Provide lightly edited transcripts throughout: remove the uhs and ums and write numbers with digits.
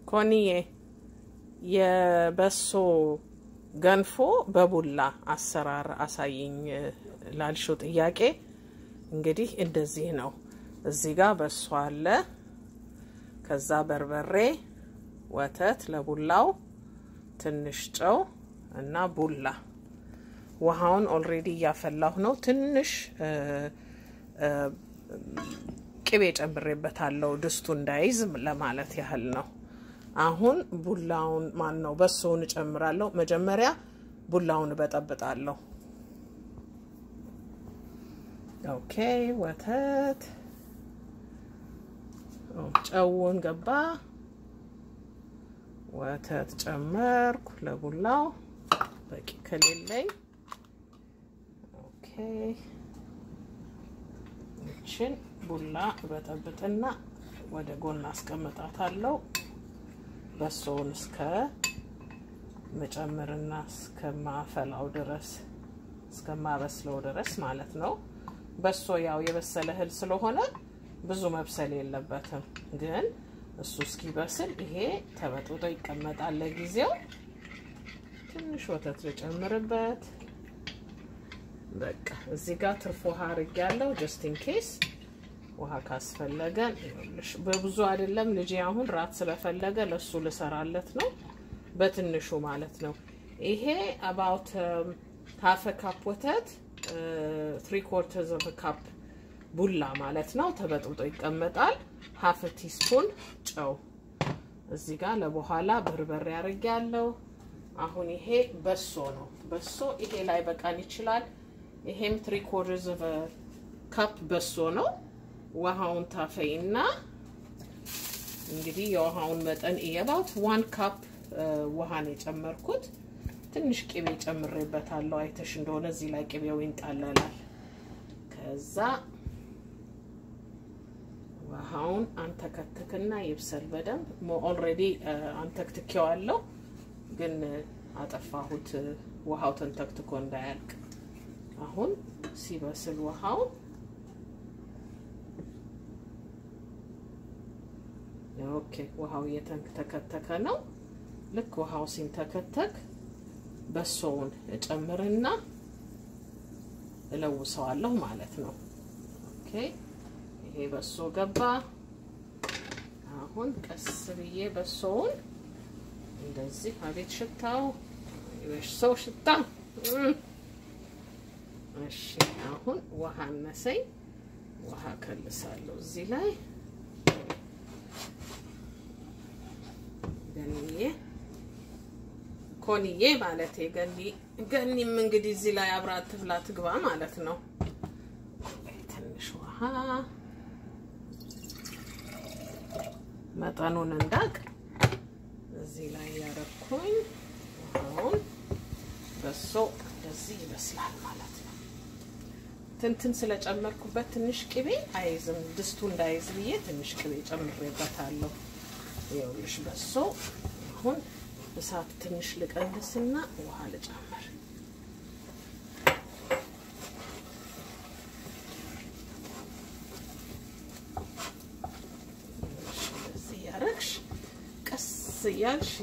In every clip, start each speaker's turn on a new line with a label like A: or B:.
A: كونيه የበሶ ገንፎ በቡላ አሰራር አሳይኝ ላልሽው ጥያቄ እንግዲህ እንደዚህ ነው እዚህ ጋር በሶ አለ ከዛ በርበሬ ወተት ለቡላው ትንሽ ጨው እና ቡላ ውሃውን ኦልሬዲ ያፈላሁ ነው ትንሽ ቅቤ ጨምሬበታለሁ ድስቱ እንዳይዝ ለማለት ያህል ነው አሁን ቡላውን ማን ነው በሶውን ጨምራለሁ መጀመሪያ ቡላውን በጠብጣለሁ ኦኬ ወተት ጨውን ገባ ወተት ጨመርኩ ለቡላው በቂ ከሌለኝ ኦኬ እቺን ቡላ በጠብጥና ወደ ጎን አስቀምጣታለሁ በሶውን እስከ መጨመርና እስከማፈላው ድረስ እስከማበስለው ድረስ ማለት ነው በሶ ያው የበሰለ እህል ስለሆነ ብዙ መብሰል የለበትም ግን እሱ እስኪበስል ይሄ ተበጥብጦ ይቀመጣል ለጊዜው ትንሽ ወተት ልጨምርበት በቃ እዚህ ጋር ትርፍ ውሃ አድርጌያለሁ just in case ውሃ ካስፈለገን ይኸውልሽ በብዙ አይደለም ልጄ አሁን ራት ስለፈለገ ለሱ ልሰራለት ነው በትንሹ ማለት ነው ይሄ about half a cup ወተት 3/4 of a cup ቡላ ማለት ነው ተበጥብጦ ይቀመጣል half a teaspoon ጨው እዚህ ጋር ለበኋላ በርበሬ አድርጌያለሁ አሁን ይሄ በሶ ነው በሶ ይሄ ላይ በቃን ይችላል ይሄም 3/4 of a cup በሶ ነው ውሃውን ታፈይና እንግዲህ የውሃውን መጠን about 1 cup ውሃን የጨመርኩት ትንሽ ቅቤ ጨምሬበታለሁ አይተሽ እንደሆነ እዚህ ላይ ቅቤው ይንጣላላል ከዛ ውሃውን አንተከተከና ይብሰል በደንብ ኦልሬዲ አንተክትኬዋለሁ ግን አጠፋሁት ውሃው ተንተክትኮ እንዳያልቅ አሁን ሲበስል ውሃው ኦኬ ውሃው የተንተከተከ ነው ልክ ውሃው ሲንተከተክ በሶውን እጨምርና እለውሰዋለሁ ማለት ነው ኦኬ ይሄ በሶ ገባ አሁን ቀስ ብዬ በሶውን እንደዚህ አቤት ሽታው የበሶ ሽታ እሺ አሁን ውሃ ነሰይ ውሃ ከልሳለሁ እዚህ ላይ ኮኒዬ ማለት ገኒም እንግዲህ እዚህ ላይ አብራት ትፍላ ትግባ ማለት ነው ትንሽ ውሃ መጠኑን እንዳቅ እዚህ ላይ ያረኩኝ አሁን በሶ እንደዚህ ይበስላል ማለት ነው ትንትን ስለጨመርኩበት ትንሽ ቅቤ አይዝም ድስቱ እንዳይዝ ብዬ ትንሽ ቅቤ ጨምሬበታለሁ ይኸውልሽ በሶ አሁን እሳት ትንሽ ልቀንስና ውሃ ልጨምር እዚህ ያረክሽ ቀስ ያልሽ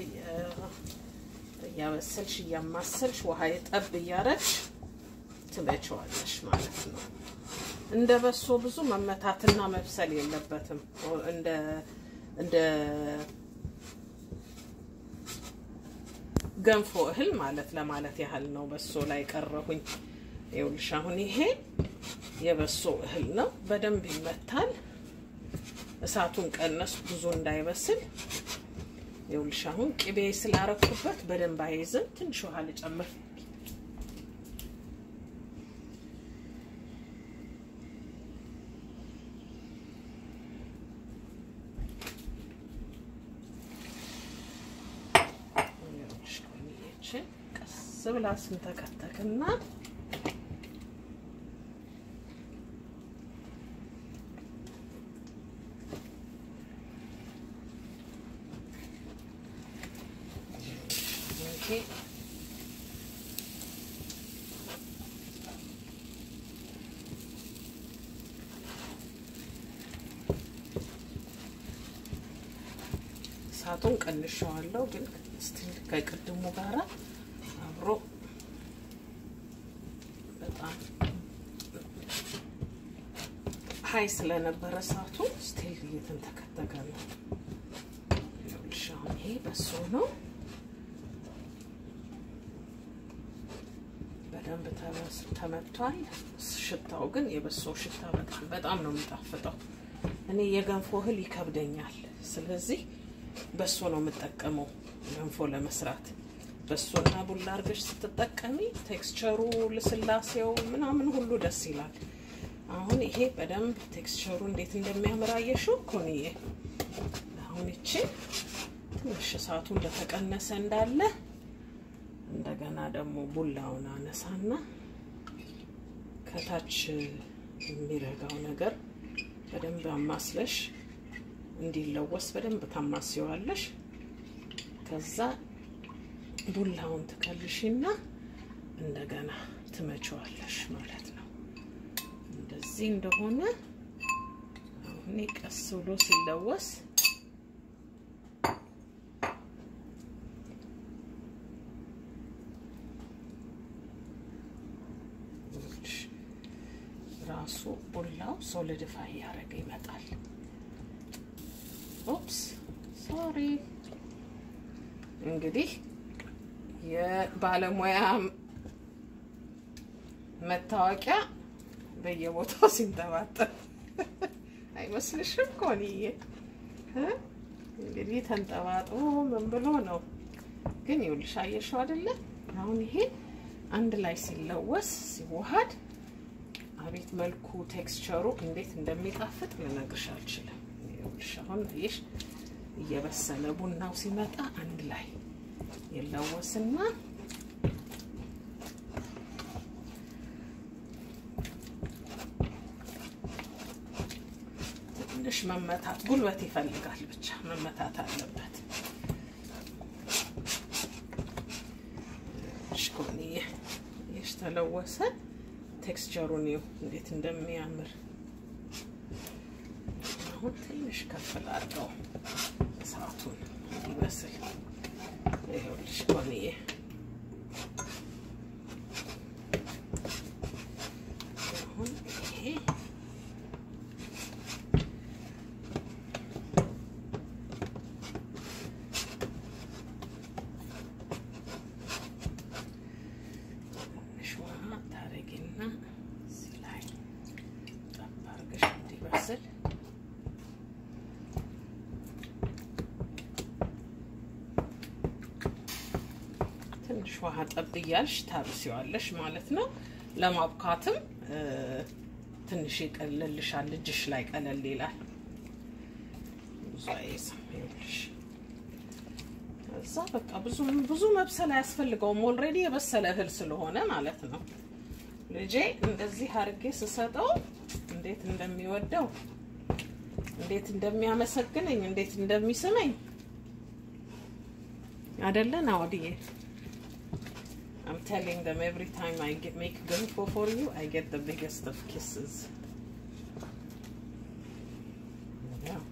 A: ያበሰልሽ ያማሰልሽ ውሃ ይጠብ ያረክሽ ትበቸዋለሽ ማለት ነው እንደ በሶ ብዙ መመታትና መብሰል የለበትም እንደ ገንፎ እህል ማለት ያህል ነው በሶ ላይ ቀረሁኝ ይኸውልሽ አሁን ይሄ የበሶ እህል ነው በደንብ ይመታል እሳቱን ቀነስ ብዙ እንዳይበስል ይኸውልሽ አሁን ቅቤ ስላረኩበት በደንብ አይዝም ትንሽ ውሃ ልጨምር ብላ ስንተከተክና እሳቱን ቀንሼዋለሁ ግን ስቲል ከቅድሙ ጋራ አብሮ በጣም ሃይ ስለነበረ እሳቱ ስቲል እየተንተከተከ ነው። ይኸውልሻው ይሄ በሶ ነው። በደንብ ተመቷል። ሽታው ግን የበሶ ሽታ በጣም ነው የሚጣፍጠው። እኔ የገንፎ እህል ይከብደኛል። ስለዚህ በሶ ነው የምጠቀመው ገንፎ ለመስራት። በሶና ቡላ አርገሽ ስትጠቀሚ ቴክስቸሩ ለስላሴው ምናምን ሁሉ ደስ ይላል። አሁን ይሄ በደንብ ቴክስቸሩ እንዴት እንደሚያምር አየሽው ኮኒዬ። አሁን እቺ ትንሽ እሳቱ እንደተቀነሰ እንዳለ እንደገና ደግሞ ቡላውን አነሳና ከታች የሚረጋው ነገር በደንብ አማስለሽ እንዲለወስ በደንብ ታማሲዋለሽ። ከዛ ቡላውን ትከልሽና እንደገና ትመጪዋለሽ ማለት ነው። እንደዚህ እንደሆነ አሁን ቀስ ብሎ ሲለወስ ራሱ ቡላው ሶሊዲፋይ ያረገ ይመጣል። ኦፕስ ሶሪ። እንግዲህ የባለሙያ መታወቂያ በየቦታው ሲንጠባጠብ አይመስልሽም ኮኒዬ? እንግዲህ ተንጠባጥቦ ምን ብሎ ነው ግን ይኸውልሽ አየሽው አይደለ? አሁን ይሄ አንድ ላይ ሲለወስ ሲዋሃድ አቤት መልኩ ቴክስቸሩ እንዴት እንደሚጣፍጥ ልነግርሽ አልችልም። ይኸውልሽ አሁን ይሽ እየበሰለ ቡናው ሲመጣ አንድ ላይ ይለወስና ትንሽ መመታት ጉልበት ይፈልጋል። ብቻ መመታት አለበት። ሽኮኒዬ ይሽ ተለወሰ። ቴክስቸሩን ይው እንዴት እንደሚያምር። አሁን ትንሽ ከፍ ላድርገው እሳቱን ይበስል። ይኸውልሽ ኮኒዬ አሁን ይሄ ትንሽ ውሃ ጠብ እያልሽ ታብሲዋለሽ ማለት ነው። ለማብካትም ትንሽ ይቀልልሻል። እጅሽ ላይ ቀለል ይላል። ዛይስ ይኸውልሽ እዛ በቃ ብዙ መብሰል አያስፈልገውም። ኦልሬዲ የበሰለ እህል ስለሆነ ማለት ነው። ልጄ እንደዚህ አርጌ ስሰጠው እንዴት እንደሚወደው እንዴት እንደሚያመሰግነኝ እንዴት እንደሚስመኝ አይደለ ናውዲዬ? I'm telling them every time I make Genfo for you, I get the biggest of kisses. Yeah.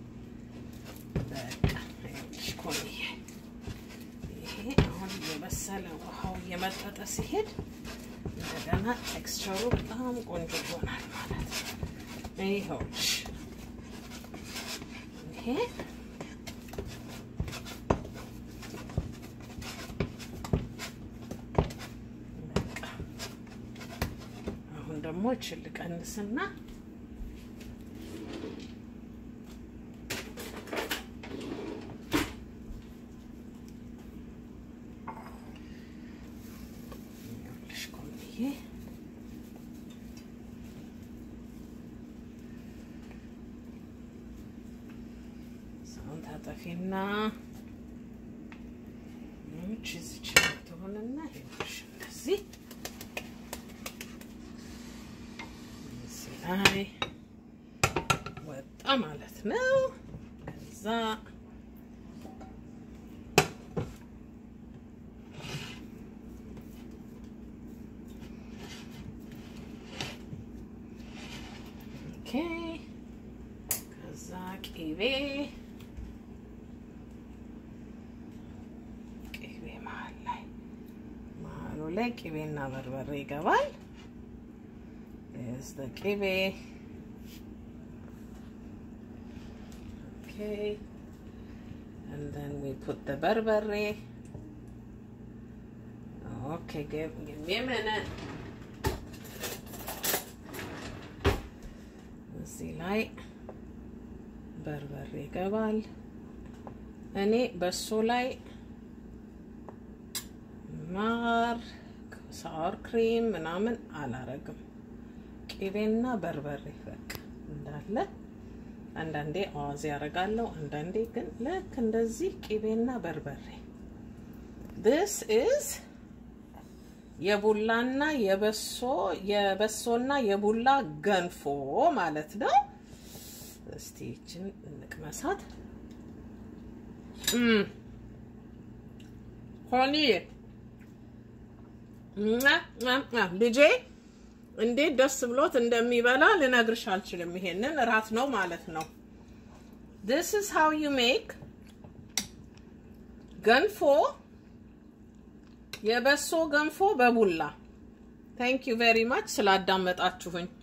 A: ይሄ አሁን የበሰለ ውሃው የመጠጠ ሲሄድ እንደገና ቴክስቸሩ በጣም ቆንጆ ይሆናል ማለት ነው። ይኸውልሽ ይሄ ደግሞ እችል ቀንስና ይኸውልሽ ኮንዬ ሳውንድ ታጠፊና ቺዝ ሆነና ይኸውልሽ እንደዚህ አይ ወጣ ማለት ነው። ከዛ ኦኬ ከዛ ቅቤ ላይ ቅቤና በርበሬ ይገባል is the kibe okay and then we put the berbere okay give me a minute see like berbere gabal ani besso like mar sour cream ምናምን አላረግም ቅቤና በርበሬ በቃ እንዳለ አንዳንዴ አዋዝ ያረጋለው አንዳንዴ ግን ለክ እንደዚህ ቅቤና በርበሬ this is የቡላና የበሶና የቡላ ገንፎ ማለት ነው እስቲ እቺን እንቅመሳት ሆኒ ልጄ እንዴት ደስ ብሎት እንደሚበላ ልነግርሽ አልችልም ይሄንን ራት ነው ማለት ነው this is how you make Genfo የበሶ ገንፎ በቡላ thank you very much ስላዳመጣችሁኝ